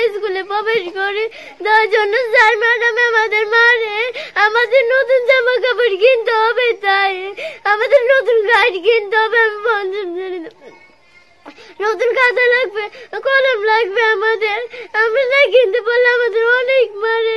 স্কুলে প্রবেশ করি তার জন্য স্যার ম্যাডাম আমাদের মারে। আমাদের নতুন জামা কাপড় কিনতে হবে, তাই আমাদের নতুন গাড়ি কিনতে হবে। আমি পঞ্চম শ্রেণীতে, নতুন খাতা লাগবে, কলম লাগবে আমাদের। আমরা না কিনতে পারলে আমাদের অনেক মারে।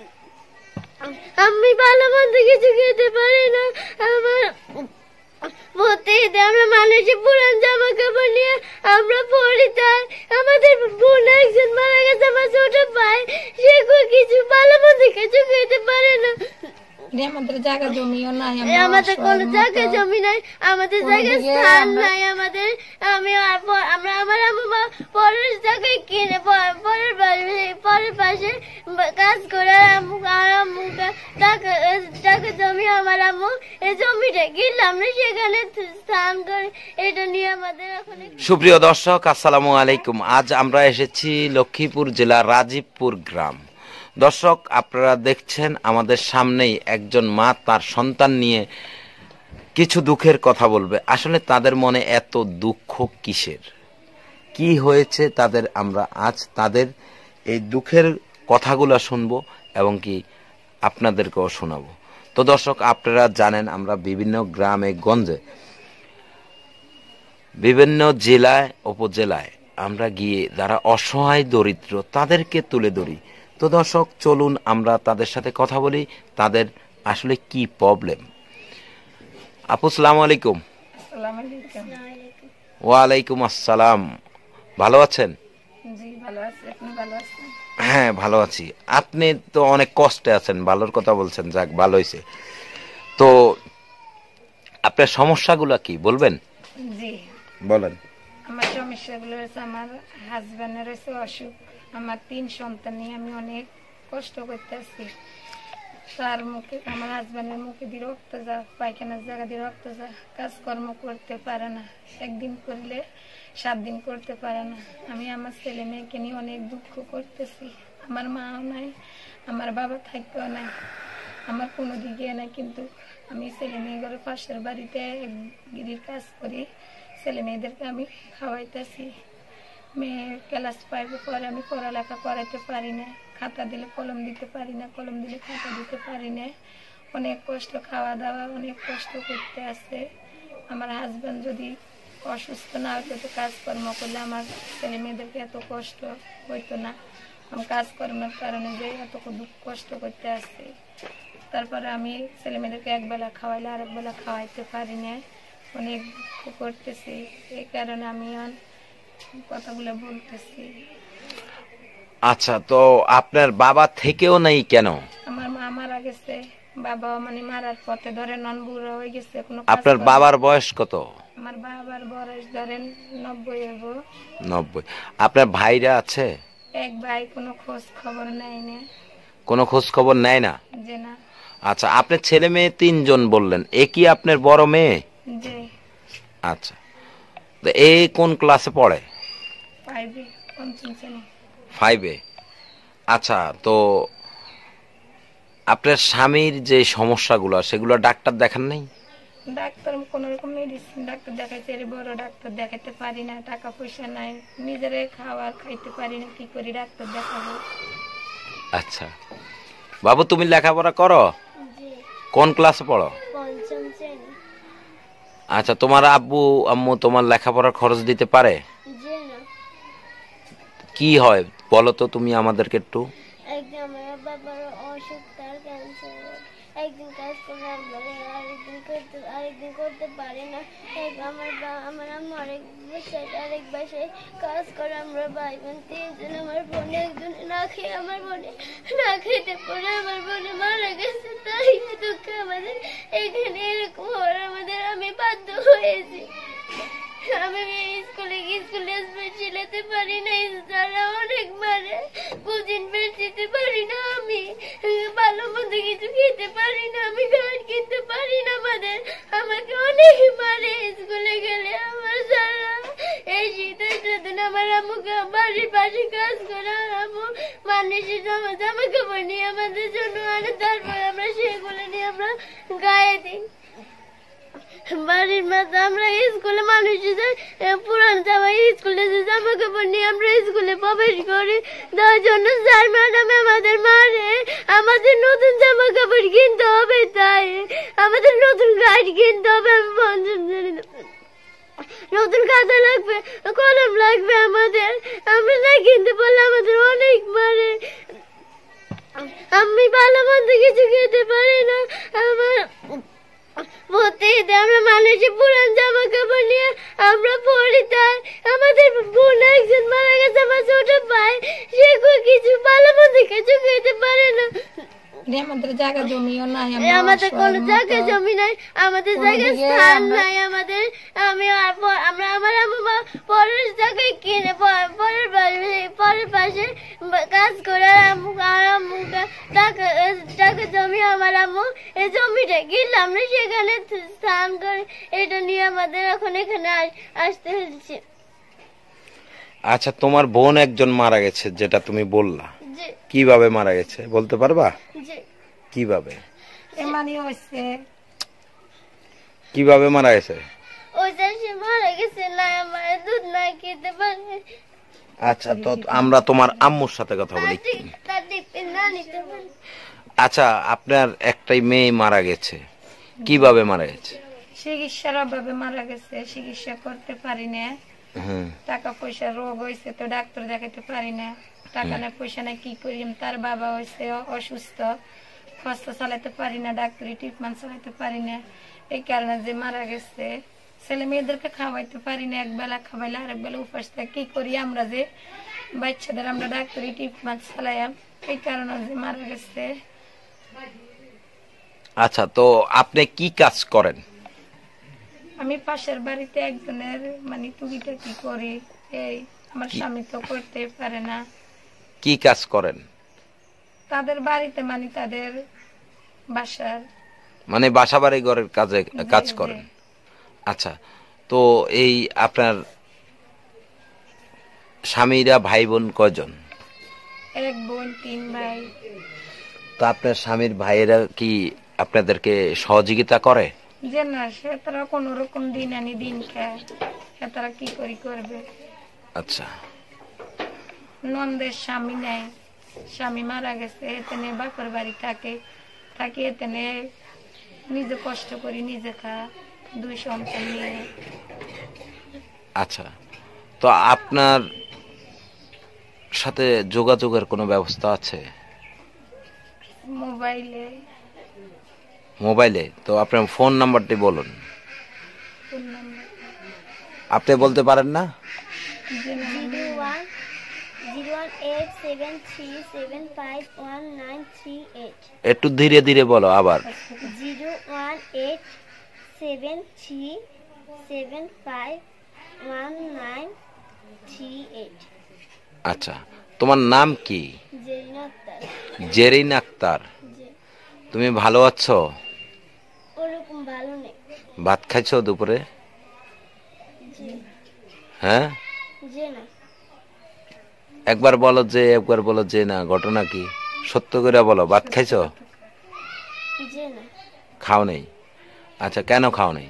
আমি ভালো মন্দ কিছু খেতে পারি না। আমার প্রতিদিন আমরা মানুষের পুরান জামা কাপড় নিয়ে আমরা পড়ি, তাই আমাদের বোন একজন মারা গেছে, আমার ছোট ভাই, সে কিছু ভালো মন্দ কিছু খেতে পারে না। আমাদের জায়গা জমিও নাই, আমাদের কোনো জায়গা জমি নাই, আমাদের জায়গায় স্থান নাই। আমাদের আমরা আমার আম্মু পরের জায়গায় কিনে পরের পাশে কাজ করে আম্মু টাকা জমি আমার আম্মু এই জমিটা কিনলাম না, সেখানে স্থান করে। এটা নিয়ে আমাদের এখন। সুপ্রিয় দর্শক, আসসালামু আলাইকুম। আজ আমরা এসেছি লক্ষ্মীপুর জেলার রাজীবপুর গ্রাম। দর্শক, আপনারা দেখছেন আমাদের সামনেই একজন মা তার সন্তান নিয়ে কিছু দুঃখের কথা বলবে। আসলে তাদের মনে এত দুঃখ কিসের, কি হয়েছে তাদের, আমরা আজ তাদের এই দুঃখের কথাগুলো শুনবো এবং কি আপনাদেরকেও শোনাবো। তো দর্শক, আপনারা জানেন আমরা বিভিন্ন গ্রামে গঞ্জে, বিভিন্ন জেলায় উপজেলায় আমরা গিয়ে যারা অসহায় দরিদ্র তাদেরকে তুলে ধরি। তো দর্শক, চলুন আমরা তাদের সাথে কথা বলি, তাদের আসলে কি প্রবলেম। আপু, আসসালামু আলাইকুম। ওয়ালাইকুম আসসালাম। ভালো আছেন? হ্যাঁ, ভালো আছি। আপনি তো অনেক কষ্টে আছেন, ভালোর কথা বলছেন, যাক ভালো হয়েছে। তো আপনার সমস্যাগুলো কি বলবেন? জি বলেন। আমার সমস্যাগুলো হচ্ছে, আমার হাজবেন্ডের হচ্ছে অসুখ, আমার 3 সন্তান নিয়ে আমি অনেক কষ্ট করতেছি। তার মুখে, আমার হাজবেন্ডের মুখে দিয়ে রক্ত যা, পায়খানার জায়গা দিয়ে রক্ত যা, কাজকর্ম করতে পারে না, একদিন করলে 7 দিন করতে পারে না। আমি আমার ছেলে মেয়েকে নিয়ে অনেক দুঃখ করতেছি। আমার মাও নাই, আমার বাবা থাকতেও নাই, আমার কোনো দিকে নাই। কিন্তু আমি ছেলে মেয়ে ঘরে পাশের বাড়িতে গিরির কাজ করি, ছেলে মেয়েদেরকে আমি খাওয়াইতেছি। মেয়ে ক্লাস 5-এ পরে, আমি পড়ালেখা করাইতে পারি না, খাতা দিলে কলম দিতে পারি না, কলম দিলে খাতা দিতে পারি না। অনেক কষ্ট, খাওয়া দাওয়া অনেক কষ্ট করতে আছে। আমার হাজব্যান্ড যদি অসুস্থ না হতো, তো কাজকর্ম করলে আমার ছেলে মেয়েদেরকে এত কষ্ট হইতো না। আমি কাজকর্মের কারণে যে এত দুঃখ কষ্ট করতে আসছি। তারপরে আমি ছেলে মেয়েদেরকে একবেলা খাওয়াইলে আরেক বেলা খাওয়াইতে পারি না, অনেক দুঃখ করতেছি। এই কারণে আমি কথাগুলো বলতেছি। আচ্ছা, তো আপনার বাবা থেকেও নাই কেন? আমার মা মারা গেছে, বাবা মানে মারার পথে ধরে নন বুড়ো হয়ে গেছে। আপনার বাবার বয়স কত? আমার বাবার বয়স ধরেন 90 হইব। 90। আপনার ভাইরা আছে? এক ভাই, কোনো খোঁজ খবর নেয় না। কোনো খোঁজ খবর নেয় না? জি না। আচ্ছা, আপনার ছেলে মেয়ে 3 জন বললেন, এ কি আপনার বড় মেয়ে? জি। আচ্ছা, তো এ কোন ক্লাসে পড়ে? 5-এ, 5ম শ্রেণী। 5-এ। আচ্ছা, তো আপনার স্বামীর যে সমস্যাগুলো সেগুলো ডাক্তার দেখান নাই? ডাক্তার কোন রকম মেডিসিন ডাক্তার দেখাইছে, বড় ডাক্তার দেখাইতে পারি না, টাকা পয়সা নাই, নিজেরে খাবার খাইতে পারি না, কি করি ডাক্তার দেখাবো। আচ্ছা বাবু, তুমি লেখাপড়া করো? কোন ক্লাসে পড়ো? 5ম শ্রেণী। আচ্ছা, তোমার আব্বু আম্মু তোমার লেখাপড়ার খরচ দিতে পারে? জি না। কি হয় বলো তো তুমি আমাদেরকে একটু। একদিন আমার বাবার অসুখ, তার ক্যান্সার। একদিন কাজ করে আরেকদিন করতে পারে না। আমার আম্মু আরেক বাসায় কাজ করে। আমরা ভাই বোন 3 জন। আমার বোন একজন না খেয়ে, আমার বোনে না খেতে পরে আমার বোনে মারা গেছে। তাই দুঃখ আমাদের এখানে এরকম হওয়ার আমি বাধ্য হয়েছি। আমি স্কুলে চিলাতে পারি না, তারা অনেক মারে, কোচিং বের দিতে পারি না, আমি ভালো মন্দ কিছু খেতে পারি না, আমি গান কিনতে পারি না। আমাকে অনেক মারে স্কুলে গেলে। আমার সারা এই শীতের দিন আমার আম্মুকে বাড়ির পাশে কাজ করে, আম্মু মানুষের জামা কাপড় নিয়ে আমাদের জন্য আনে, তারপর আমরা সেগুলো নিয়ে আমরা গায়ে দিই। বাড়ির মাঝে আমরা স্কুলে মানুষ পুরান জামা স্কুলে যে জামা কাপড় নিয়ে আমরা স্কুলে প্রবেশ করি, তার জন্য স্যার ম্যাডাম আমাদের মারে। আমাদের নতুন জামা কাপড় কিনতে হবে, তাই আমাদের নতুন গাড়ি কিনতে হবে। আমি পঞ্চম শ্রেণীতে, নতুন খাতা লাগবে, কলম লাগবে আমাদের। আমরা না কিনতে পারলে আমাদের অনেক মারে। আমি ভালো মন্দ কিছু খেতে পারি না। আমার প্রতিদিন আমরা মানুষের পুরান জামা কাপড় নিয়ে আমরা পড়ি, তাই আমাদের বোন একজন মারা গেছে, আমার ছোট ভাই, সে কিছু ভালো মন্দ কিছু খেতে পারে না। আমাদের জায়গা জমিও নাই, আমাদের কোনো জায়গা জমি নাই, আমাদের জায়গায় স্থান নাই। আমাদের আমরা আমার আম্মু পরের জায়গায় কিনে পরের পাশে কাজ করে আম্মু টাকা জমি আমার আম্মু এই জমিটা কিনলে আমরা সেখানে স্থান করে এটা নিয়ে আমাদের এখন এখানে আসতে হচ্ছে। আচ্ছা, তোমার বোন একজন মারা গেছে যেটা তুমি বললা, কিভাবে মারা গেছে বলতে পারবা? কিভাবে কিভাবে মারা গেছে? মারা গেছে না, আমার দুধ না খেতে পারে। আচ্ছা, তো আমরা তোমার আম্মুর সাথে কথা বলি। আচ্ছা, আপনার একটাই মেয়ে মারা গেছে, কিভাবে মারা গেছে? চিকিৎসার অভাবে মারা গেছে, চিকিৎসা করতে পারি না। টাকা পয়সা রোগ হয়েছে তো ডাক্তার দেখাতে পারি না, টাকা না পয়সা না কি করি। তার বাবা হয়েছে অসুস্থ, খরচ চালাতে পারি না, ডাক্তারি ট্রিটমেন্ট চালাতে পারি না, এই কারণে যে মারা গেছে। ছেলে মেয়েদেরকে খাওয়াইতে পারি না, একবেলা খাওয়াইলে আরেক বেলা উপাস থাকে। কি করি আমরা যে বাচ্চাদের আমরা ডাক্তারি ট্রিটমেন্ট চালাই, এই কারণে যে মারা গেছে। আচ্ছা, তো আপনি কি কাজ করেন? আমি পাশের বাড়িতে একজনের মানে টুকিটা কি করি, এই আমার স্বামী তো করতে পারে না। কি কাজ করেন? তাদের বাড়িতে মানে তাদের বাসার মানে বাসা বাড়ি ঘরের কাজে কাজ করেন। আচ্ছা, তো এই আপনার স্বামীরা ভাই বোন কয়জন? এক বোন, 3 ভাই। তো আপনার স্বামীর ভাইয়েরা কি আপনাদেরকে সহযোগিতা করে? যে না, সে তারা কোন রকম দিন আনি দিন খায়, সে তারা কি করি করবে। আচ্ছা, নন্দের স্বামী নেই, স্বামী মারা গেছে, এতে বাপের বাড়ি থাকে, এতে নিজে কষ্ট করি, নিজে খা, 2 সন্তান নিয়ে। আচ্ছা, তো আপনার সাথে যোগাযোগের কোনো ব্যবস্থা আছে? মোবাইলে। তো আপনার ফোন নাম্বারটি বলুন। আপনি বলতে পারেন না? 018737519338। একটু ধীরে ধীরে বলো আবার। 018737519338। আচ্ছা, তোমার নাম কি? জেরিন আক্তার। তুমি ভালো আছো? ওরকম ভালো নেই। ভাত খাইছো দুপুরে? হ্যাঁ, একবার বলো যে, একবার বলো যে না। ঘটনা কি সত্য করে বলো। ভাত খাইছো? খাও নাই? আচ্ছা, কেন খাও নাই?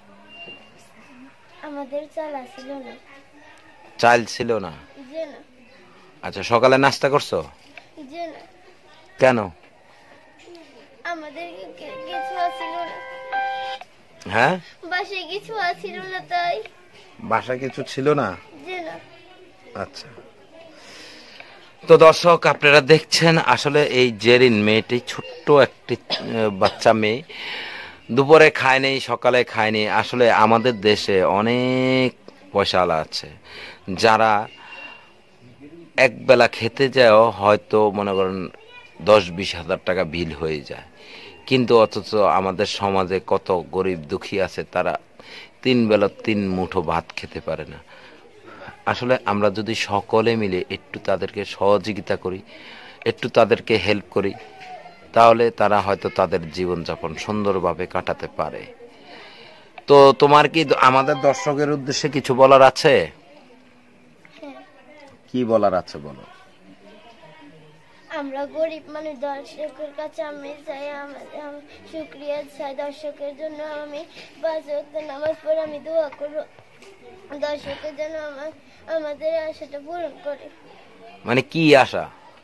আমাদের চাল ছিল না। চাল ছিল না? আচ্ছা, সকালে নাস্তা করছো? কেন? আমাদের কিছু ছিল না। হ্যাঁ, বাসায় কিছু ছিল না, তাই। বাসায় কিছু ছিল না? আচ্ছা, তো দর্শক আপনারা দেখছেন, আসলে এই জেরিন মেয়েটি ছোট্ট একটি বাচ্চা মেয়ে, দুপুরে খায়নি, সকালে খায়নি। আসলে আমাদের দেশে অনেক পয়সাওয়ালা আছে যারা একবেলা খেতে যাও হয়তো মনে করেন 10-20 হাজার টাকা বিল হয়ে যায়, কিন্তু অথচ আমাদের সমাজে কত গরিব দুঃখী আছে, তারা 3 বেলা 3 মুঠো ভাত খেতে পারে না। আসলে আমরা যদি সকলে মিলে একটু তাদেরকে সহযোগিতা করি, একটু তাদেরকে হেল্প করি, তাহলে তারা হয়তো তাদের জীবনযাপন সুন্দরভাবে কাটাতে পারে। তো তোমার কি আমাদের দর্শকের উদ্দেশ্যে কিছু বলার আছে? কি বলার আছে বলো। আমরা গরিব মানুষ, দর্শকের কাছে আমি চাই শুক্রিয়া চাই দর্শকের জন্য। আমি 5 ওয়াক্ত নামাজ পড়ে আমি দোয়া করব দর্শকের জন্য আমাদের আশাটা পূরণ করে। মানে কি আশা?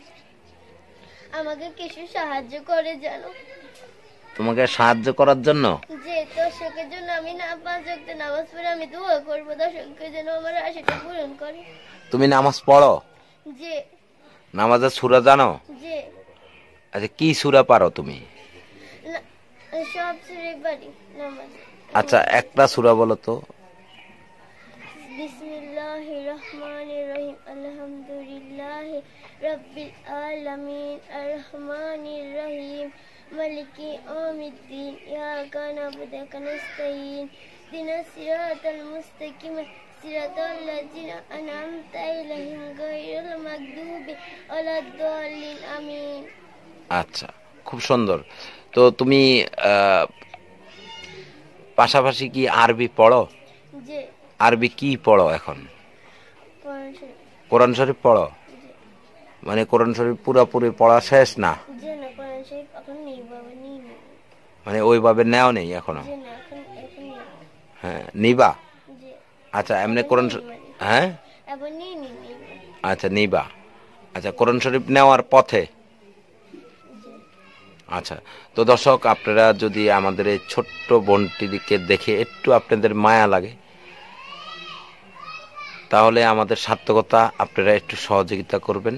আমাকে কিছু সাহায্য করে জানো, তোমাকে সাহায্য করার জন্য। যে দর্শকের জন্য আমি 5 ওয়াক্ত নামাজ পড়ে আমি দোয়া করব দর্শকের জন্য আমার আশাটা পূরণ করে। তুমি নামাজ পড়ো? যে নামাজের সূরা জানো? যে আচ্ছা, কি সূরা পারো তুমি? সব ছেড়ে পারি নামাজ। আচ্ছা, একটা সূরা বলো তো। বিসমিল্লাহির রহমানির রহিম, আলহামদুলিল্লাহি রাব্বিল আলামিন, আর রহমানির রহিম, মালিকি ইয়াউমিদ্দিন, ইয়াকা না'বুদু ওয়া ইয়াকা নাস্তাঈন, ইহদিনাস সিরাতাল মুস্তাকিম, সিরাতাল লাযিনা আন'আমতা আলাইহিম গায়রিল মাগদুবি ওয়ালাদ-দাল্লিন, আমিন। আচ্ছা, খুব সুন্দর। তো তুমি পাশাপাশি কি আরবি পড়ো? যে আরবি কি পড়ো এখন? কোরআন শরীফ। কোরআন শরীফ পড়ো? মানে কোরআন শরীফ পুরোপুরি পড়া শেষ না? যে না, কোরআন শরীফ এখন নেই বাবা, নেই। মানে ওইভাবে নেও নেই এখনো? যে না, এখন নেই। হ্যাঁ, নিবা? যে আচ্ছা, এমনি কোরআন হ্যাঁ, এখন নেই। আচ্ছা নিবা। আচ্ছা, কোরআন শরীফ নেওয়ার পথে। আচ্ছা, তো দর্শক, আপনারা যদি আমাদের এই ছোট্ট বোনটিকে দেখে একটু আপনাদের মায়া লাগে, তাহলে আমাদের সার্থকতা আপনারা একটু সহযোগিতা করবেন।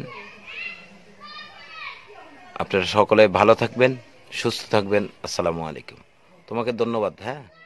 আপনারা সকলে ভালো থাকবেন, সুস্থ থাকবেন। আসসালামু আলাইকুম। তোমাকে ধন্যবাদ। হ্যাঁ।